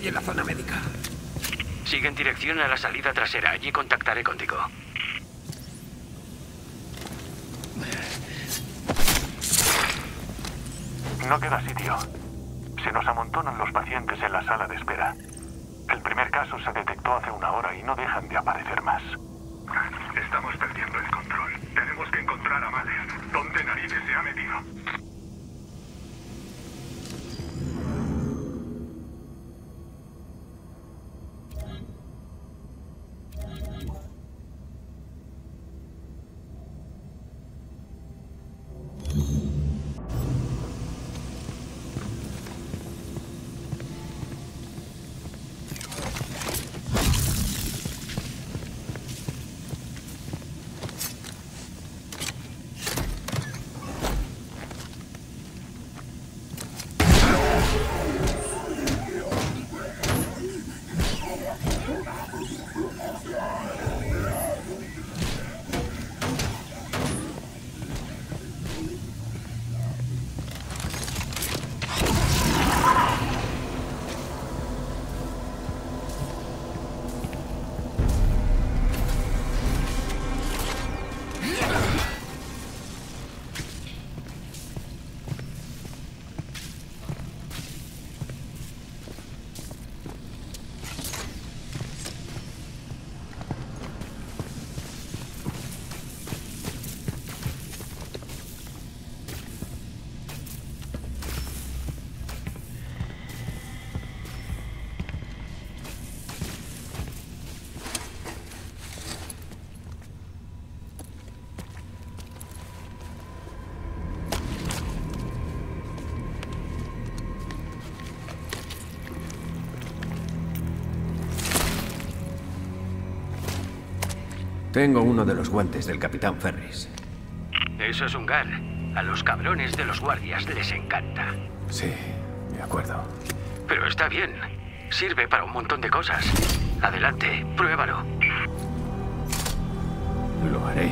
en la zona médica. Sigue en dirección a la salida trasera. Allí contactaré contigo. No queda sitio. Se nos amontonan los pacientes en la sala de espera. El primer caso se detectó hace una hora y no dejan de aparecer más. Estamos perdiendo el control. Tenemos que encontrar a Mahler. ¿Dónde narices se ha metido? Tengo uno de los guantes del Capitán Ferris. Eso es un GAR. A los cabrones de los guardias les encanta. Sí, de acuerdo. Pero está bien. Sirve para un montón de cosas. Adelante, pruébalo. Lo haré.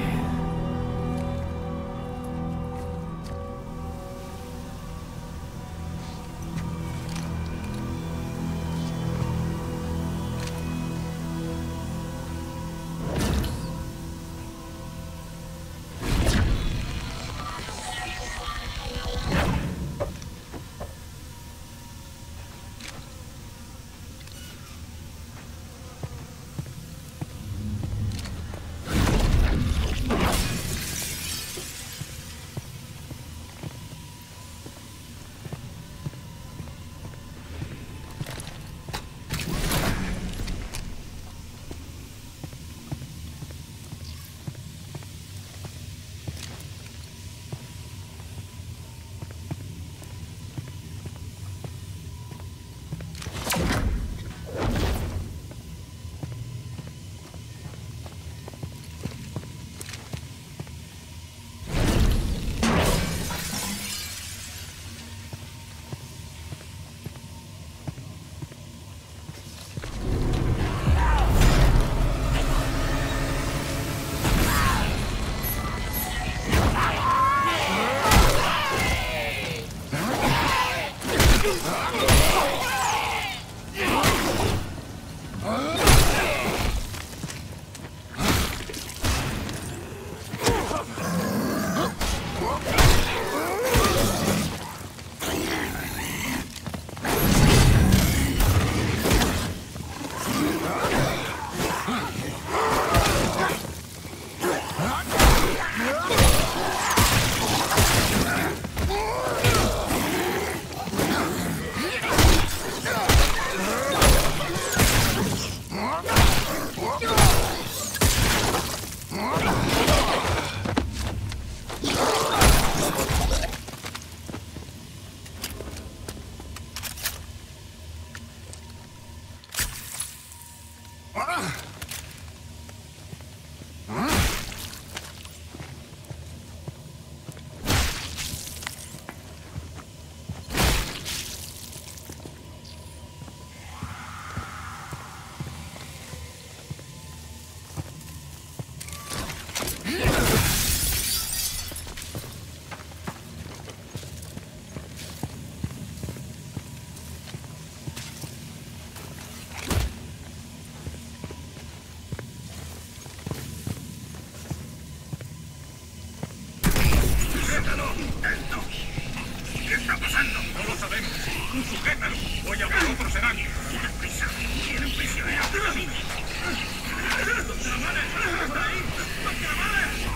¡Esto! ¿Qué está pasando? No lo sabemos. ¡Sujétalo! Voy a por otro serán. Tienen prisa. Tienen prisioneros de camino. ¡Los alamanes! ¡Está ahí! ¡Los alamanes!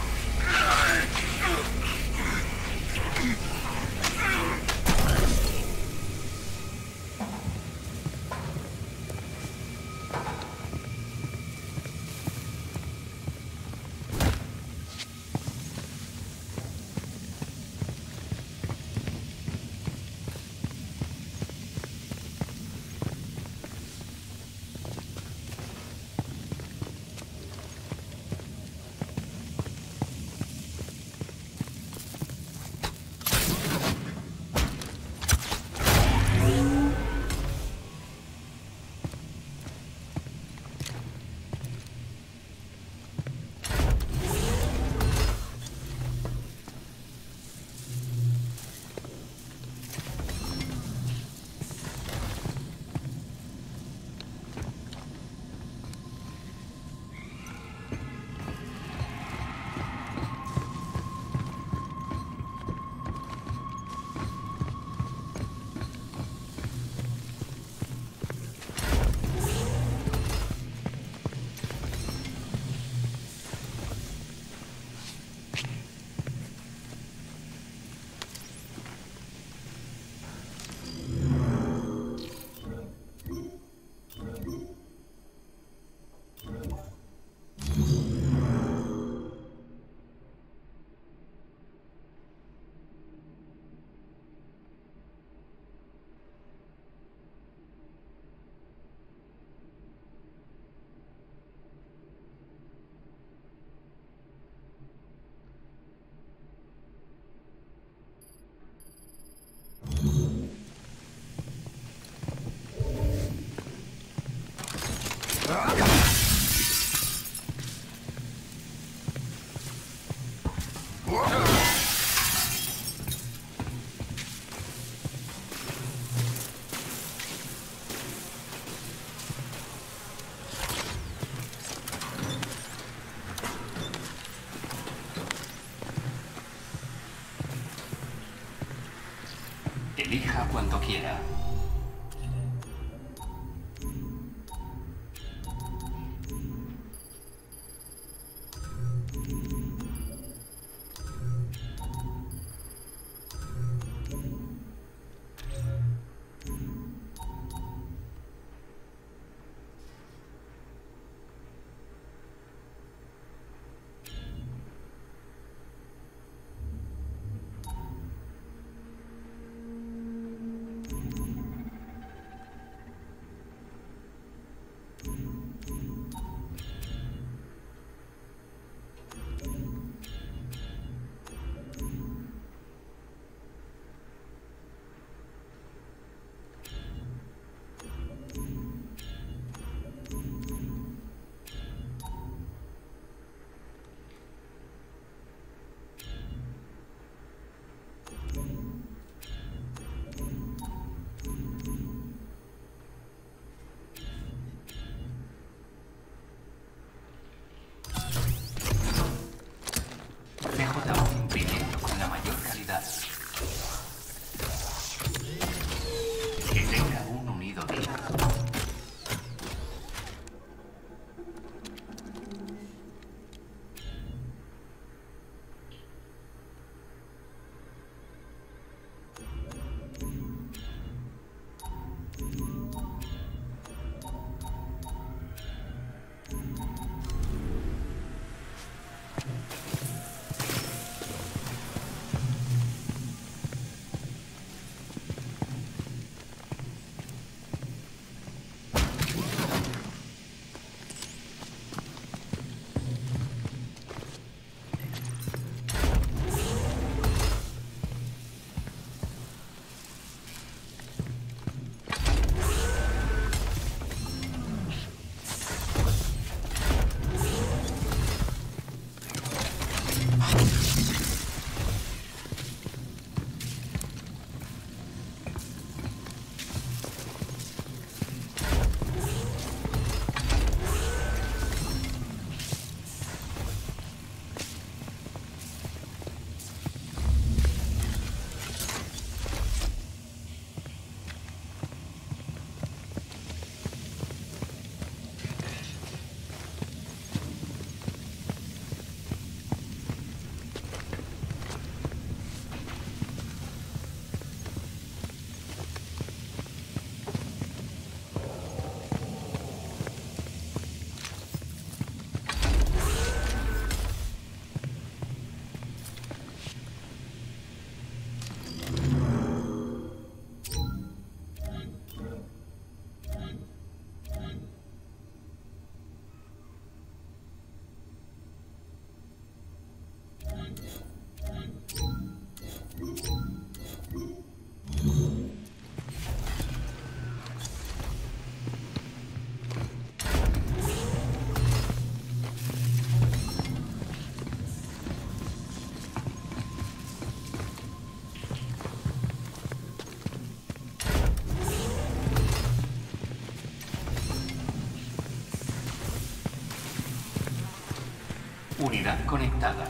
Elija cuando quiera. conectada.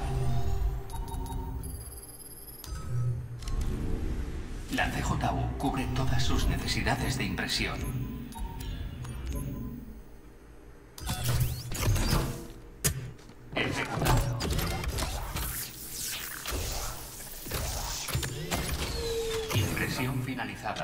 La CJU cubre todas sus necesidades de impresión. Ejecutado. Impresión finalizada.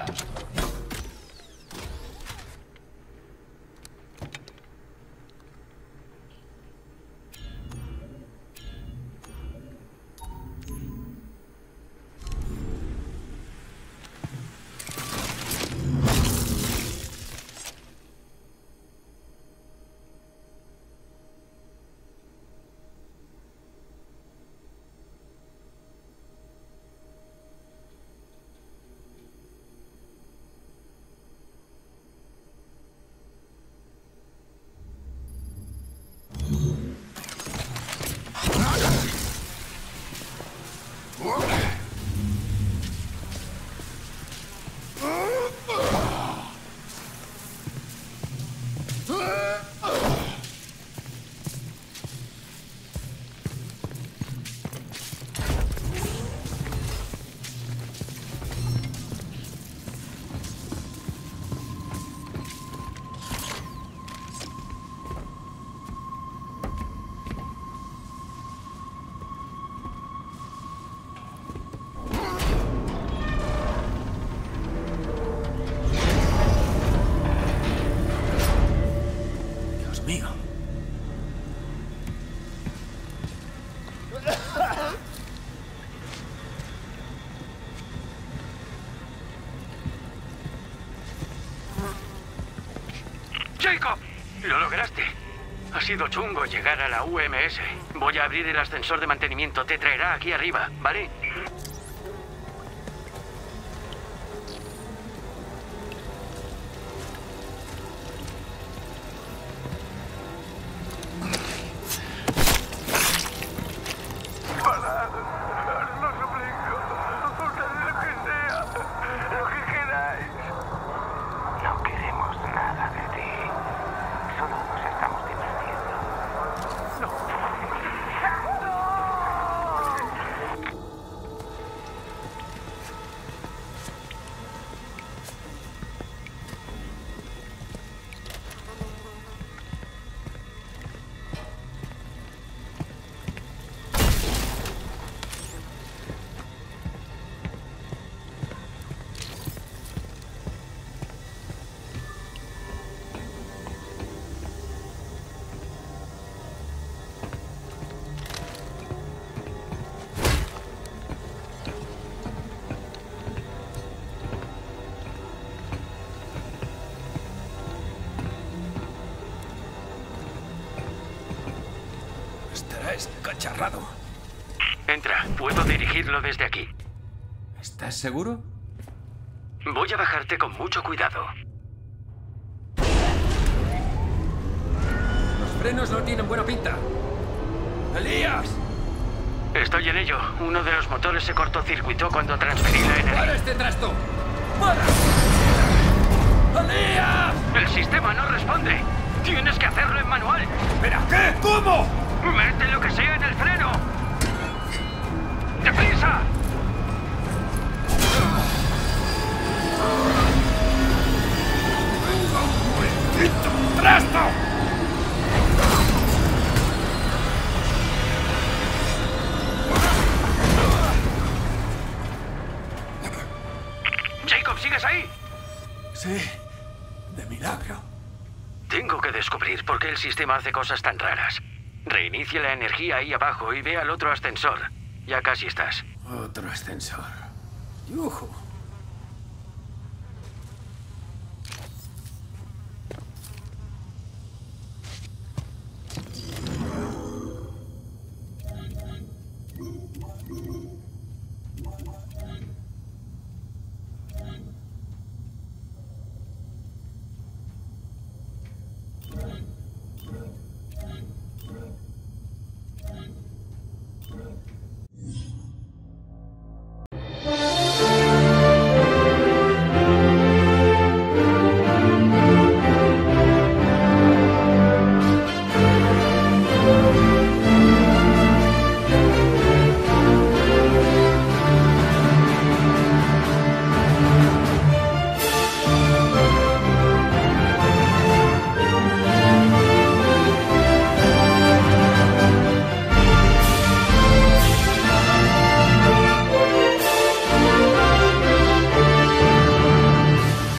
Mío. ¡Jacob! ¡Lo lograste! Ha sido chungo llegar a la UMS. Voy a abrir el ascensor de mantenimiento. Te traerá aquí arriba, ¿vale? Estará escacharrado. Entra, puedo dirigirlo desde aquí. ¿Estás seguro? Voy a bajarte con mucho cuidado. Los frenos no tienen buena pinta. ¡Elías! Estoy en ello. Uno de los motores se cortocircuitó cuando transferí la energía. ¡Para este trasto! ¡Para! ¡Elías! El sistema no responde. Tienes que hacerlo en manual. ¿Espera qué? ¿Cómo? ¡Mete lo que sea en el freno! ¡Deprisa! ¡Maldito trasto! Jacob, ¿sigues ahí? Sí, de milagro. Tengo que descubrir por qué el sistema hace cosas tan raras. Reinicie la energía ahí abajo y ve al otro ascensor. Ya casi estás. Otro ascensor. ¡Yujú!